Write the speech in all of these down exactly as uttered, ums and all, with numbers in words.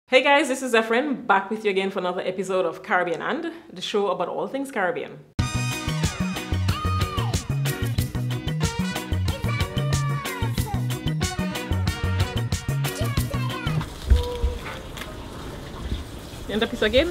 Hey guys, this is Zephyrin, back with you again for another episode of Caribbean and, the show about all things Caribbean. You end up this again?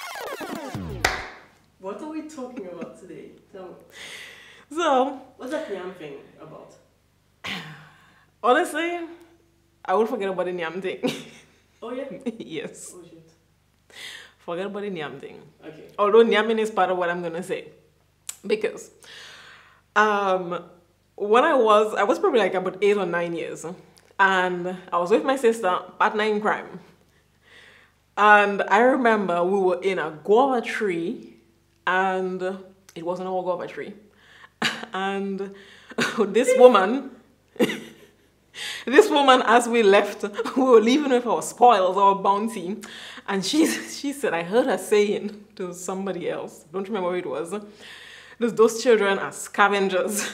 What are we talking about today? Tell me. So, What's that yam thing about? honestly, I will forget about the yam thing. Oh yeah? Yes. Oh shit. Forget about the yam thing. Okay. Although yamming is part of what I'm gonna say. Because um when I was I was probably like about eight or nine years, and I was with my sister, partner in crime. And I remember we were in a guava tree, and it wasn't our guava tree. And this woman This woman, as we left, we were leaving with our spoils, our bounty, and she she said, I heard her saying to somebody else, don't remember who it was, those, those children are scavengers.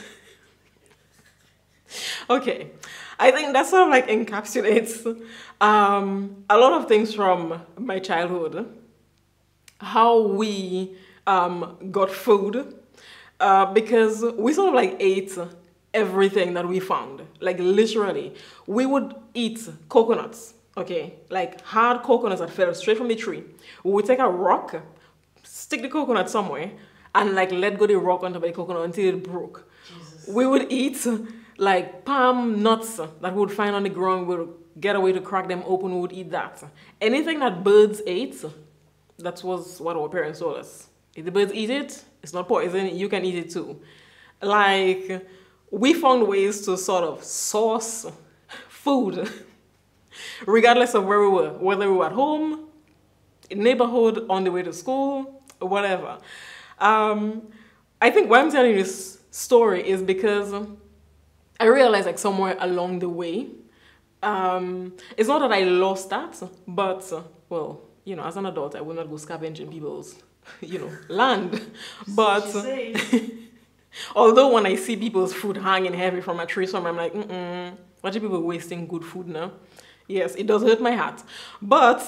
Okay, I think that sort of like encapsulates um, a lot of things from my childhood, how we um, got food, uh, because we sort of like ate everything that we found. Like literally, we would eat coconuts, okay? Like hard coconuts that fell straight from the tree. We would take a rock, stick the coconut somewhere, and like let go the rock on top of the coconut until it broke. Jesus. We would eat like palm nuts that we would find on the ground. We would get a way to crack them open, we would eat that. Anything that birds ate, that was what our parents told us. If the birds eat it, it's not poison, you can eat it too. Like, we found ways to sort of source food, regardless of where we were, whether we were at home, in neighborhood, on the way to school, or whatever. Um, I think why I'm telling you this story is because I realized like somewhere along the way, um, it's not that I lost that, but, uh, well, you know, as an adult, I will not go scavenging people's, you know, land. But although when I see people's food hanging heavy from a tree somewhere, I'm like, mm-mm, what are people wasting good food now? Yes, it does hurt my heart. But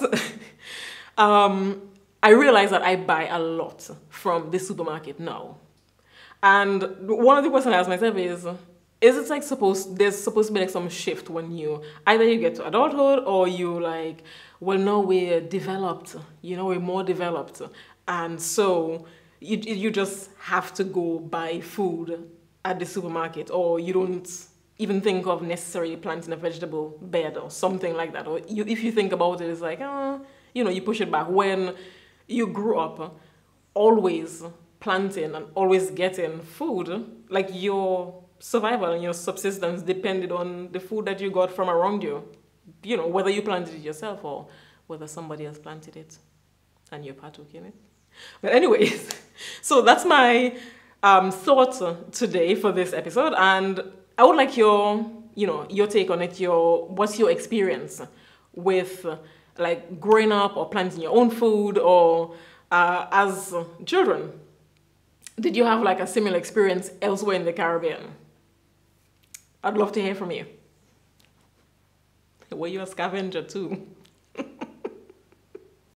um, I realize that I buy a lot from the supermarket now. And one of the questions I ask myself is, is it like supposed, there's supposed to be like some shift when you, either you get to adulthood or you like, well, no, we're developed, you know, we're more developed. And so You, you just have to go buy food at the supermarket, or you don't even think of necessarily planting a vegetable bed or something like that. Or you, if you think about it, it's like, oh, you know, you push it back. When you grew up always planting and always getting food, like your survival and your subsistence depended on the food that you got from around you. You know, whether you planted it yourself or whether somebody else planted it and you partook in it. But anyways, so that's my um, thoughts today for this episode, and I would like your, you know, your take on it. Your what's your experience with uh, like growing up or planting your own food, or uh, as children? Did you have like a similar experience elsewhere in the Caribbean? I'd love to hear from you. Were you a scavenger too?